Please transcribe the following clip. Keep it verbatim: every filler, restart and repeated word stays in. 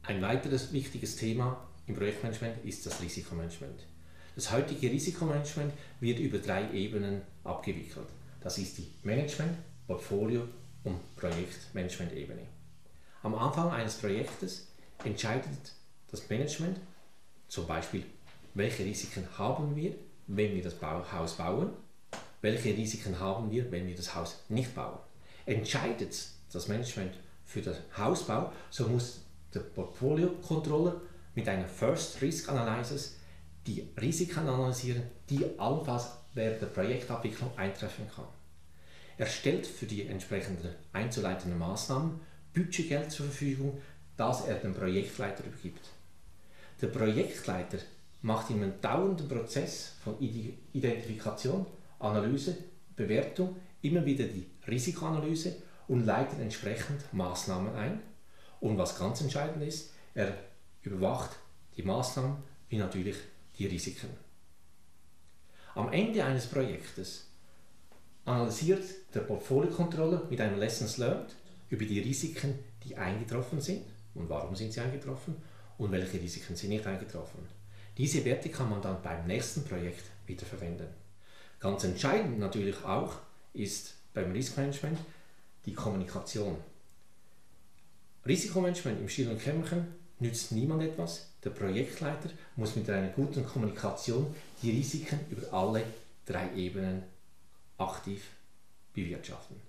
Ein weiteres wichtiges Thema im Projektmanagement ist das Risikomanagement. Das heutige Risikomanagement wird über drei Ebenen abgewickelt. Das ist die Management-, Portfolio- und Projektmanagement-Ebene. Am Anfang eines Projektes entscheidet das Management zum Beispiel, welche Risiken haben wir, wenn wir das Haus bauen, welche Risiken haben wir, wenn wir das Haus nicht bauen. Entscheidet das Management für den Hausbau, so muss der Portfolio-Controller mit einer First Risk Analysis die Risiken analysieren, die allenfalls während der Projektabwicklung eintreffen kann. Er stellt für die entsprechenden einzuleitenden Maßnahmen Budgetgeld zur Verfügung, das er dem Projektleiter übergibt. Der Projektleiter macht in einem dauernden Prozess von Identifikation, Analyse, Bewertung immer wieder die Risikoanalyse und leitet entsprechend Maßnahmen ein. Und was ganz entscheidend ist, er überwacht die Maßnahmen wie natürlich die Risiken. Am Ende eines Projektes analysiert der Portfolio-Controller mit einem Lessons Learned über die Risiken, die eingetroffen sind und warum sind sie eingetroffen und welche Risiken sind nicht eingetroffen. Diese Werte kann man dann beim nächsten Projekt wieder verwenden. Ganz entscheidend natürlich auch ist beim Risikomanagement die Kommunikation. Risikomanagement im stillen Kämmerchen nützt niemand etwas. Der Projektleiter muss mit einer guten Kommunikation die Risiken über alle drei Ebenen aktiv bewirtschaften.